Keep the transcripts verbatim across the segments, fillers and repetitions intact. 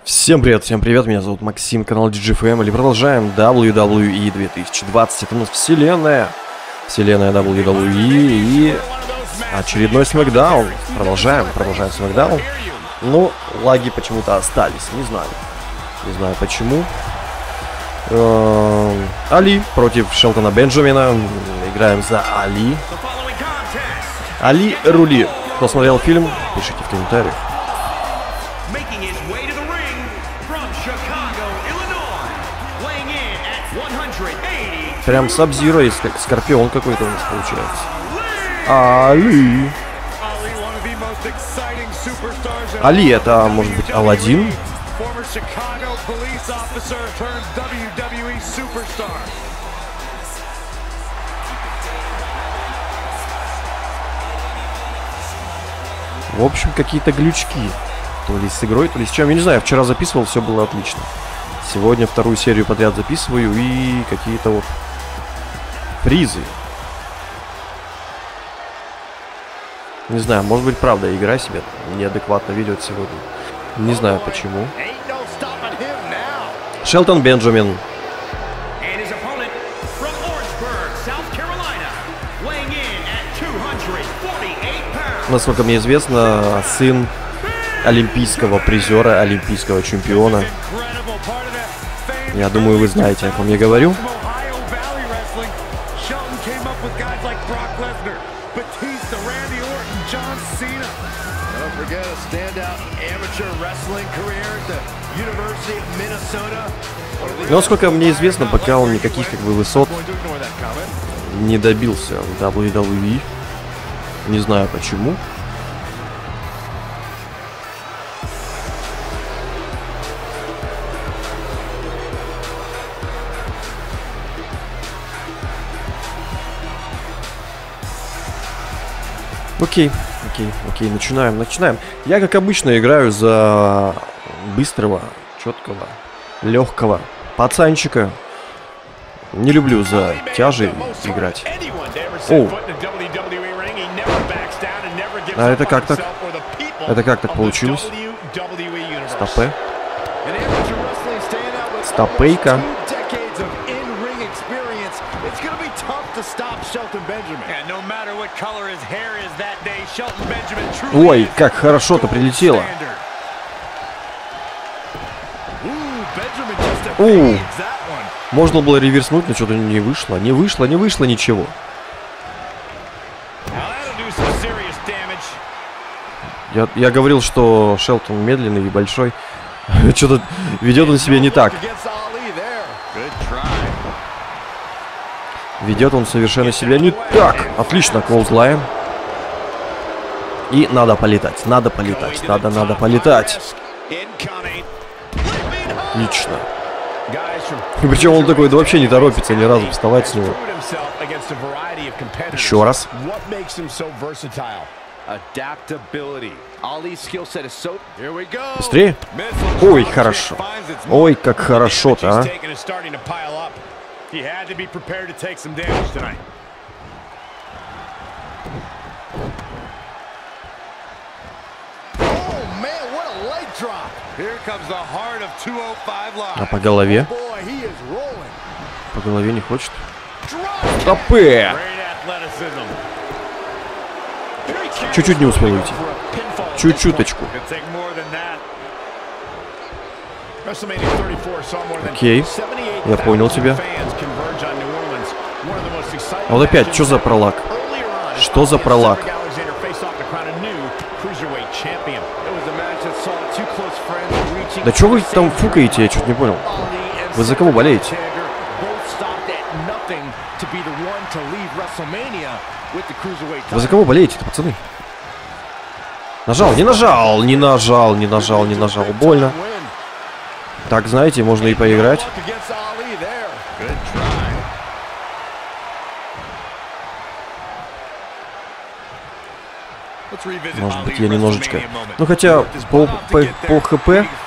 Всем привет, всем привет, меня зовут Максим, канал ди джей Family. Продолжаем дабл ю дабл ю и две тысячи двадцать. Это у нас вселенная, вселенная дабл ю дабл ю и и очередной смэкдаун. Продолжаем, продолжаем смэкдаун. Но лаги почему-то остались, не знаю, не знаю почему. Али против Шелтона Бенджамина. Играем за Али. Али рули. Кто смотрел фильм, пишите в комментариях. Прям Саб-Зиро есть, как Скорпион какой-то у нас получается. Али. Али, это может быть Аладдин? В общем, какие-то глючки. То ли с игрой, то ли с чем. Я не знаю, вчера записывал, все было отлично. Сегодня вторую серию подряд записываю и какие-то вот призы. Не знаю, может быть, правда, игра себя неадекватно ведет сегодня. Не знаю почему. Шелтон Бенджамин. Насколько мне известно, сын олимпийского призера, олимпийского чемпиона. Я думаю, вы знаете, о ком я говорю. Но, насколько мне известно, пока он никаких как бы высот не добился в дабл ю дабл ю и. Не знаю почему. Окей, окей, окей, начинаем, начинаем. Я, как обычно, играю за быстрого, четкого, легкого пацанчика. Не люблю за тяжей играть. О! А это как так? Это как так получилось? Стопе. Стопейка. Ой, как хорошо-то прилетело. У, можно было реверснуть, но что-то не вышло. Не вышло, не вышло ничего. Я, я говорил, что Шелтон медленный и большой. Что-то ведет он себя не так. Ведет он совершенно себя не так. Отлично, клоузлайн. И надо полетать, надо полетать, надо, надо полетать. Отлично. И причем он такой, да вообще не торопится ни разу вставать с него. Еще раз. Быстрее. Ой, хорошо. Ой, как хорошо-то, а. А по голове? По голове не хочет. Стопе! Чуть-чуть не успел уйти. Чуть-чуточку. Окей. Я понял тебя. А вот опять, что за пролаг? Что за пролаг? Да что вы там фукаете, я что-то не понял. Вы за кого болеете? Вы за кого болеете-то, пацаны? Нажал, не нажал, не нажал, не нажал, не нажал. Больно. Так, знаете, можно и поиграть. Может быть, я немножечко... Ну, хотя по, по, по ХП...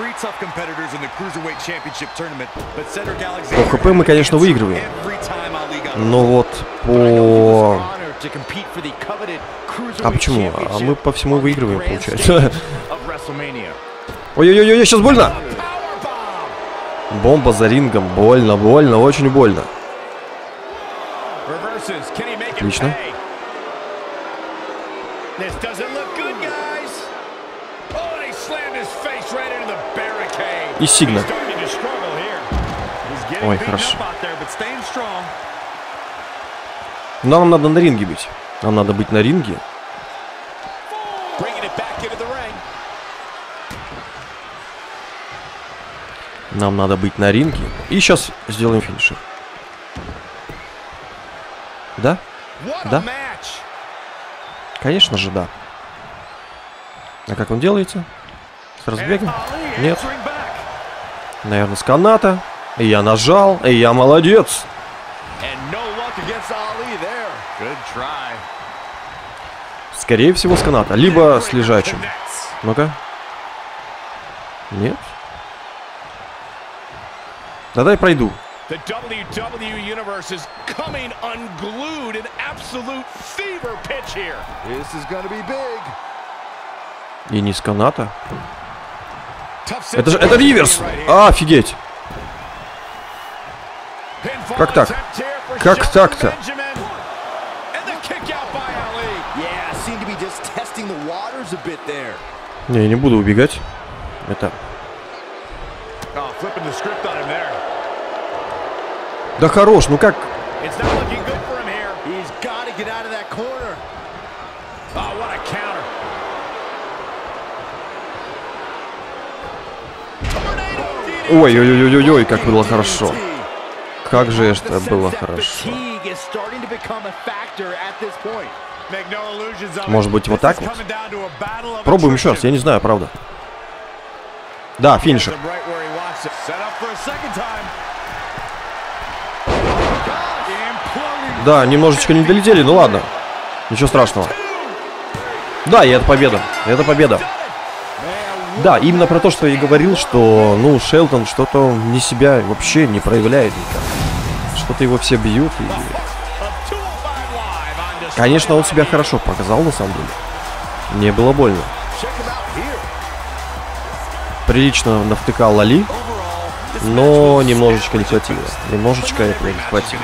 По ХП мы, конечно, выигрываем. Но вот по... А почему? А мы по всему выигрываем, получается. Ой-ой-ой, сейчас больно! Бомба за рингом. Больно, больно, очень больно. Отлично. И Сигна. Ой, хорошо. Но нам надо на ринге быть. Нам надо быть на ринге. Нам надо быть на ринге. И сейчас сделаем финишер. Да? Да? Конечно же, да. А как он делается? С разбегом? Нет. Наверное, с каната. И я нажал, и я молодец. Скорее всего, с каната. Либо с лежачим. Ну-ка. Нет. Да дай пройду. И не с каната. Это же, это Риверс! А, офигеть! Как так? Как так-то? Не, я не буду убегать. Это... Да хорош, ну как? Ой-ой-ой-ой-ой, как было хорошо. Как же это было хорошо. Может быть, вот так вот? Пробуем еще раз, я не знаю, правда. Да, финишер. Да, немножечко не долетели, ну ладно. Ничего страшного. Да, и это победа. Это победа. Да, именно про то, что я и говорил, что, ну, Шелтон что-то не себя вообще не проявляет никак. Что-то его все бьют. И... Конечно, он себя хорошо показал, на самом деле. Не было больно. Прилично навтыкал Лали, но немножечко не хватило. Немножечко этого не хватило.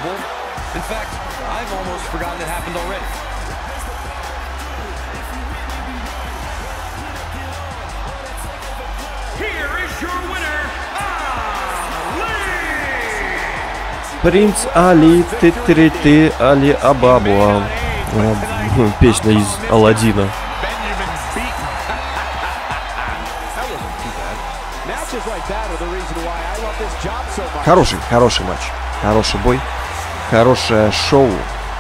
Принц Али, ты-ты-ты, Али Абабуа. Песня из Аладдина. Хороший, хороший матч. Хороший бой. Хорошее шоу.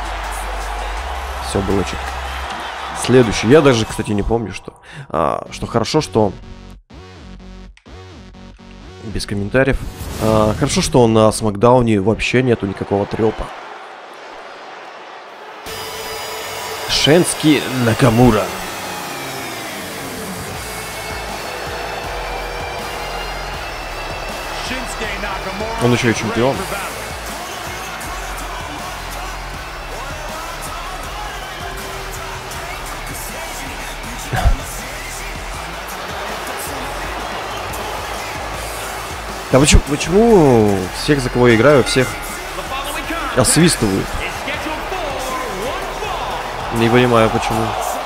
Все было четко. Следующий. Я даже, кстати, не помню, что. А, что хорошо, что... Без комментариев. А, хорошо, что на Смакдауне вообще нету никакого трёпа. Шински Накамура. Он еще и чемпион. Да почему, почему всех, за кого я играю, всех освистывают? Не понимаю, почему.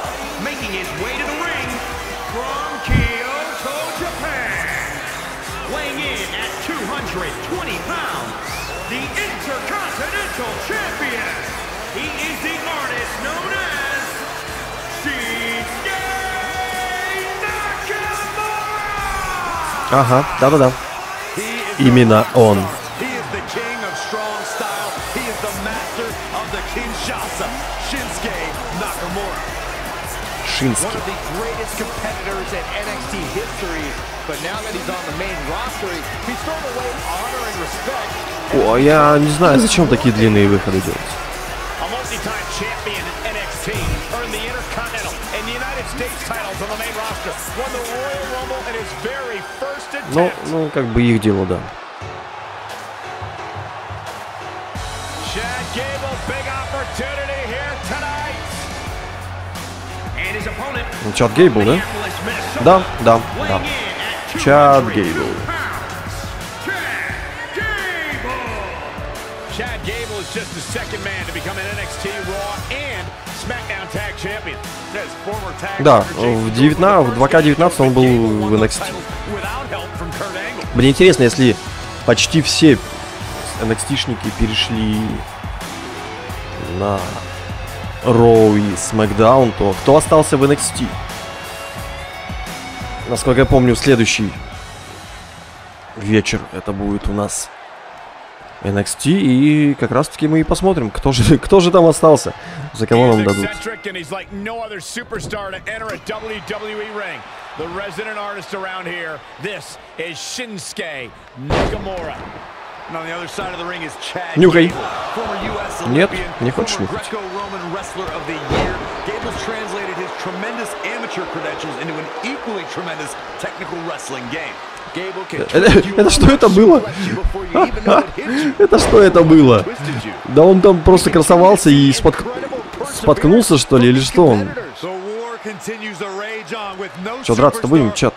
Ага, да-да-да. Именно он. Шински. О, я не знаю, зачем такие длинные выходы делать. Ну, ну, как бы их дело, да. Чад Гейбл, да? Да, да, да. Чад Гейбл. Да, в, девятнадцать, в два ка девятнадцать он был в эн экс ти. Мне интересно, если почти все эн экс ти-шники перешли на Raw и SmackDown, то кто остался в эн экс ти? Насколько я помню, следующий вечер это будет у нас эн экс ти, и как раз таки мы и посмотрим, кто же, кто же там остался, за кого нам дадут. Нюхай. Нет, не хочешь нюхать. Это, это что это было? Это что это было? Да он там просто красовался и спотк... споткнулся, что ли, или что он? Что, драться-то будем, чат?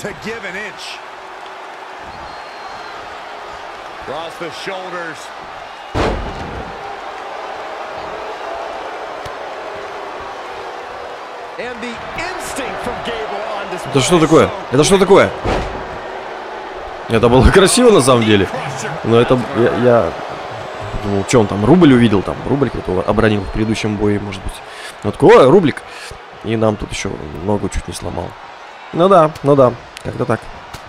Это что такое? Это что такое? Это было красиво на самом деле. Но это я, я думал, что он там, рубль увидел там. Рубль кто-то обронил в предыдущем бое, может быть. Ну такой рублик. И нам тут еще ногу чуть не сломал. Ну да, ну да, как-то так.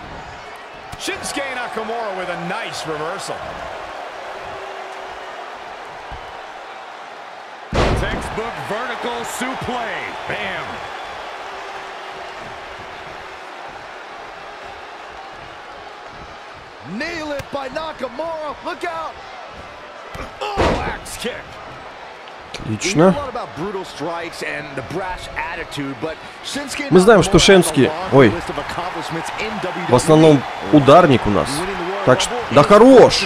Nail it by Nakamura. Look out. Oh, axe kick. Отлично. Мы знаем, что Шински, ой, в основном ударник у нас. Так что, да хорош.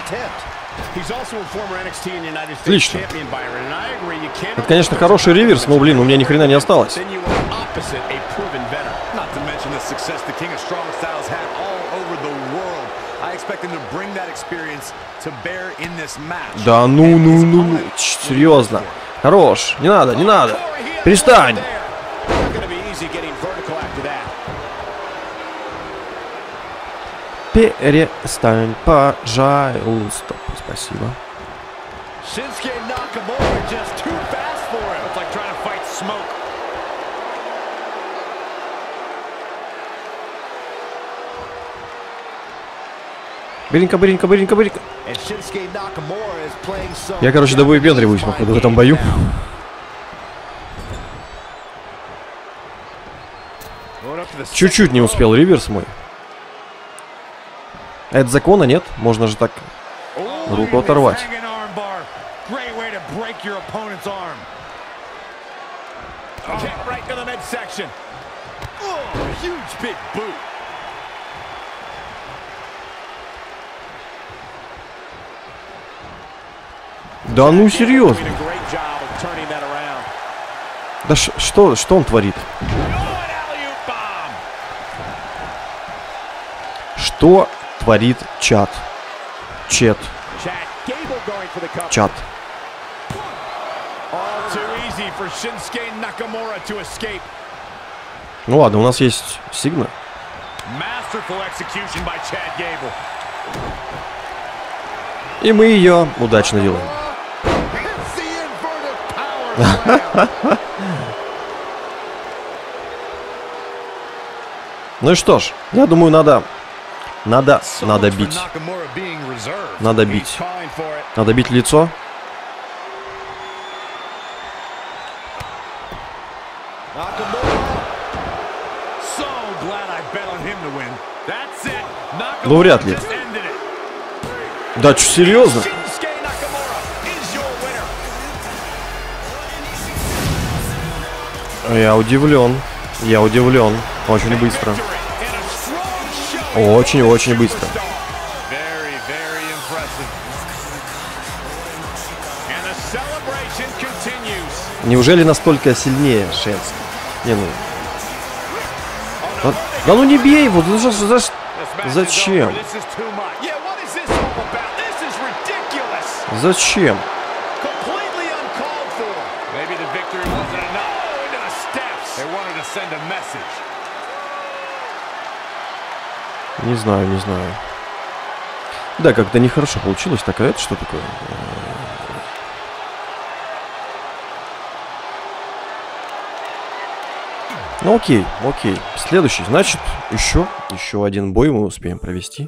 Отлично. Это, конечно, хороший реверс, но, блин, у меня ни хрена не осталось. Да ну, ну, ну, ну, серьезно. Хорош, не надо, не надо. Перестань. Перестань, пожалуйста. Спасибо. Быренько, быренько, быренько, быренько. Я, короче, до выпендриваюсь, походу, в этом бою. Чуть-чуть не успел реверс мой. Это закона нет? Можно же так руку оторвать. Да ну серьезно. Да ш что, что он творит? Что творит чат? Чет. Чат. Ну ладно, у нас есть Сигна. И мы ее удачно делаем. Ну и что ж, я думаю, надо, надо, надо бить, надо бить, надо бить лицо. Ну вряд ли. Да, что, серьезно? Я удивлен. Я удивлен. Очень быстро. Очень-очень быстро. Неужели настолько сильнее Шенски? Не, ну... Да, да ну не бей его! За, за, за, зачем? Зачем? Не знаю, не знаю. Да, как-то нехорошо получилось. Так, а это что такое? Ну окей, окей. Следующий, значит, еще, еще один бой мы успеем провести.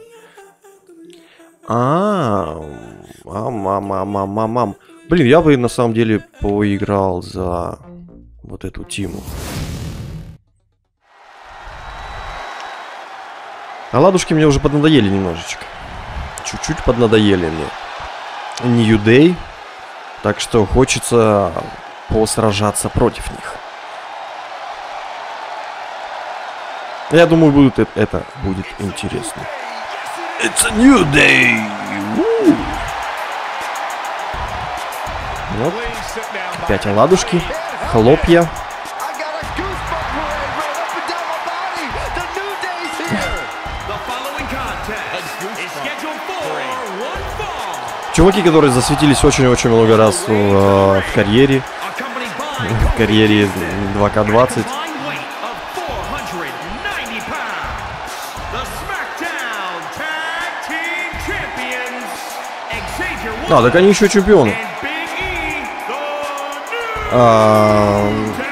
А, мам, мам, мам, мам, мам. Блин, я бы на самом деле поиграл за вот эту тиму. А ладушки мне уже поднадоели немножечко. Чуть-чуть поднадоели мне. New Day. Так что хочется посражаться против них. Я думаю, будет это, это будет интересно. It's a new day. Woo. Вот. Опять оладушки, хлопья. Чуваки, которые засветились очень-очень много раз в, в карьере. В карьере два ка двадцать. А, так они еще чемпионы. А...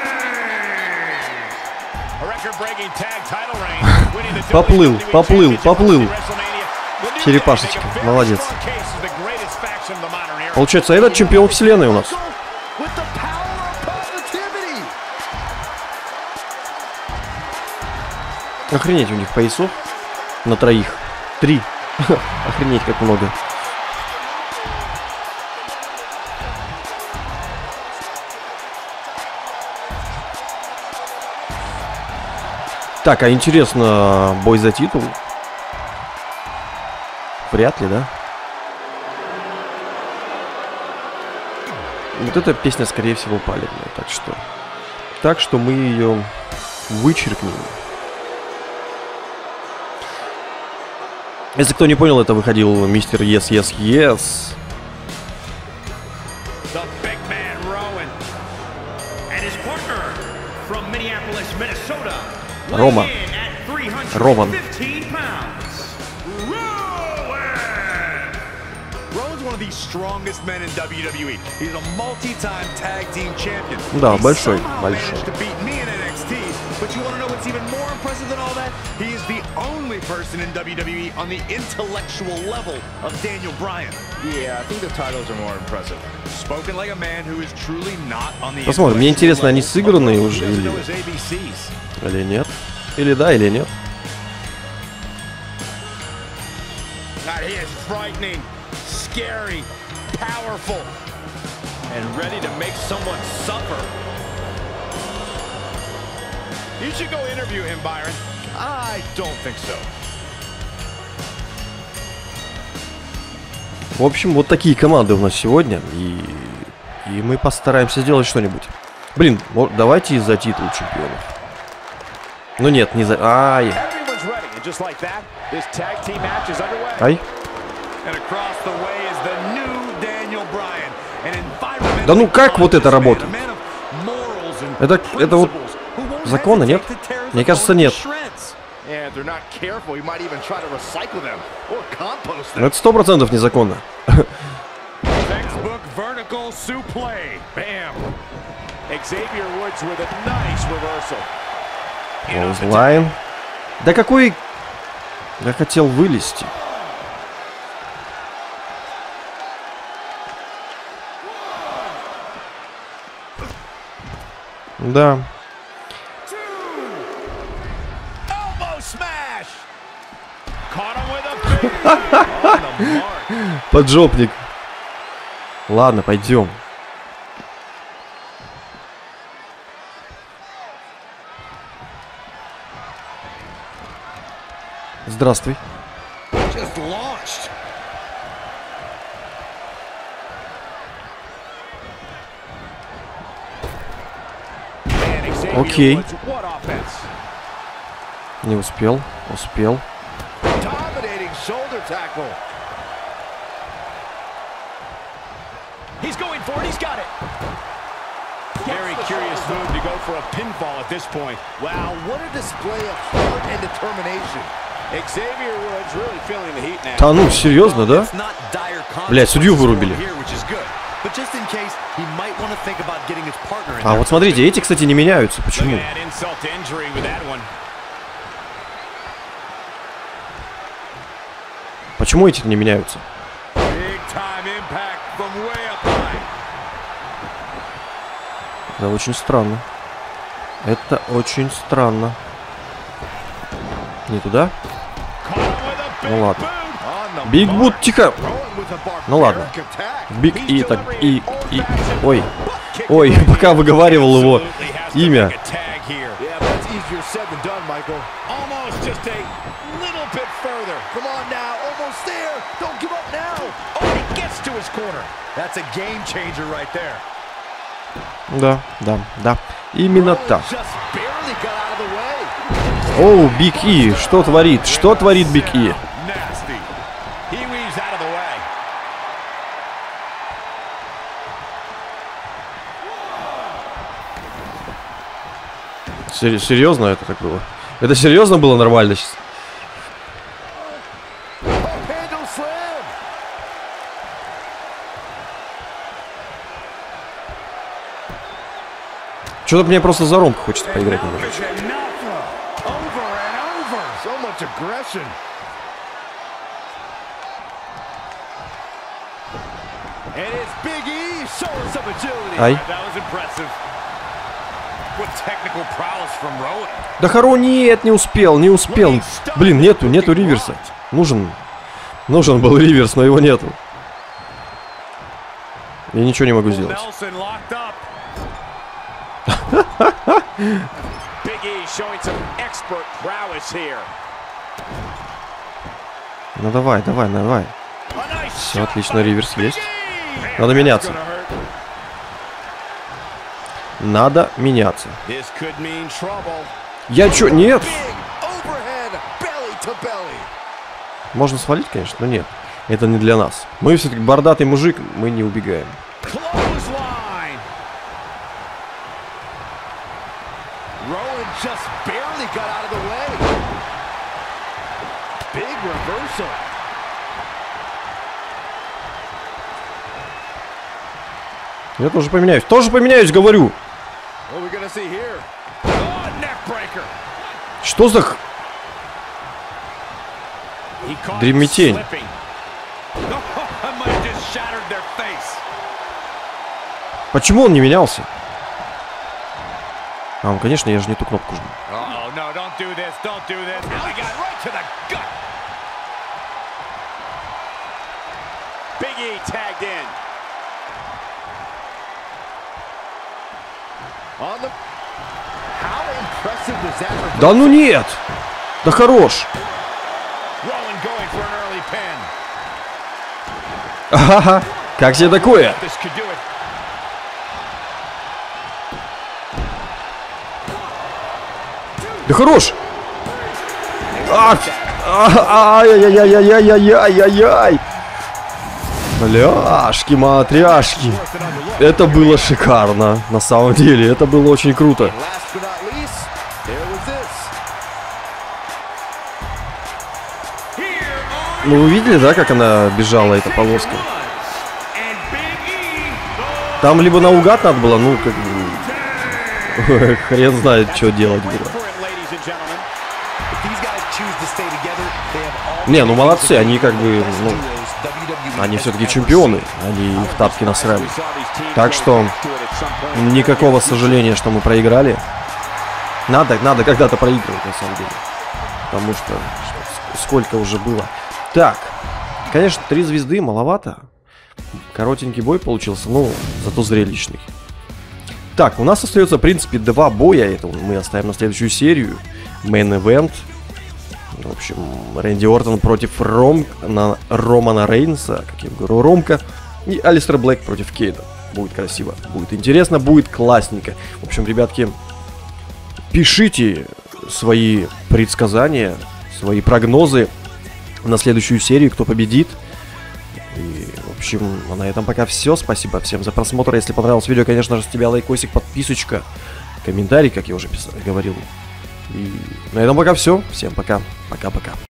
Поплыл, поплыл, поплыл. Черепашечка, молодец. Получается, этот чемпион вселенной у нас. Охренеть, у них поясов на троих. Три. Охренеть, как много. Так, а интересно, бой за титул? Вряд ли, да? Вот эта песня, скорее всего, палевная, так что... Так что мы ее вычеркнем. Если кто не понял, это выходил мистер Yes, Yes, Yes. Рома. Роман. Да, большой, большой. Посмотрим, мне интересно, они сыгранные уже или... Или нет? Или да, или нет? Scary, powerful, and ready to make someone suffer. You should go interview him, Byron. I don't think so. В общем, вот такие команды у нас сегодня, и, и мы постараемся сделать что-нибудь. Блин, давайте из-за титула чемпионов. Ну нет, не за... Ай. Ай. Да ну как вот это работает? Это, это вот законно, нет? Мне кажется, нет. Это сто процентов незаконно. Лайн. Да какой... Я хотел вылезти. Да. Поджопник. Ладно, пойдем. Здравствуй. Окей. Не успел. Успел. very curious move to go for a pinfall at this point. Wow, what a display of heart and determination. Xavier Woods really feeling the heat now. Да ну, серьезно, да? Блядь, судью вырубили. А вот смотрите, эти, кстати, не меняются. Почему? Почему эти не меняются? Это очень странно. Это очень странно. Не туда? Ну ладно. Биг Бут, тихо! Ну ладно. Биг И, так, И, И. Ой. Ой, пока выговаривал его имя. Да, да, да. Именно так. Оу, Биг И, что творит? Что творит Биг И? Сер серьезно это так было? Это серьезно было нормально сейчас? Что-то мне просто за ромку хочется поиграть немного. Ай. Да хоро, нет, не успел, не успел. Блин, нету, нету риверса. Нужен, нужен был риверс, но его нету. Я ничего не могу сделать. Ну давай, давай, давай. Все, отлично, риверс есть. Надо меняться. Надо меняться. Я чё? Нет. Можно свалить, конечно, но нет. Это не для нас. Мы все-таки бордатый мужик, мы не убегаем. Я тоже поменяюсь. Тоже поменяюсь, говорю. Что за... Дреметень. Почему он не менялся? А, он, конечно, я же не ту кнопку жму. Да ну нет! Да хорош! Ага, как тебе такое? Да хорош! Ай-яй-яй-яй-яй-яй-яй-яй! Бляшки, матряшки. Это было шикарно. На самом деле, это было очень круто. Ну, вы видели, да, как она бежала, эта полоска? Там либо наугад надо было, ну, как бы... Хрен знает, что делать было. Не, ну молодцы, они как бы, ну... Они все-таки чемпионы, они в тапки насрали. Так что никакого сожаления, что мы проиграли. Надо, надо когда-то проигрывать, на самом деле. Потому что сколько уже было. Так, конечно, три звезды маловато. Коротенький бой получился, но зато зрелищный. Так, у нас остается, в принципе, два боя. Это мы оставим на следующую серию. Мейн-эвент. В общем, Рэнди Ортон против Ром... на... Романа Рейнса, как я говорю, Ромка. И Алистер Блэк против Кейда. Будет красиво, будет интересно, будет классненько. В общем, ребятки, пишите свои предсказания, свои прогнозы на следующую серию, кто победит. И, в общем, на этом пока все. Спасибо всем за просмотр. Если понравилось видео, конечно же, с тебя лайкосик, подписочка, комментарий, как я уже писал, говорил. И на этом пока все. Всем пока. Пока-пока.